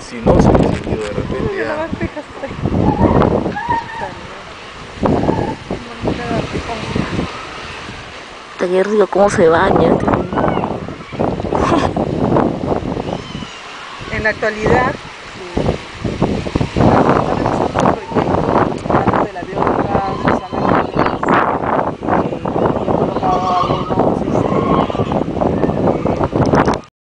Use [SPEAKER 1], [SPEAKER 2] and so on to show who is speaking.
[SPEAKER 1] si no se hubiese sentido de repente
[SPEAKER 2] La
[SPEAKER 1] ya.
[SPEAKER 2] lagartija está ahí.
[SPEAKER 3] Está qué rico cómo se baña, tío.
[SPEAKER 2] En la actualidad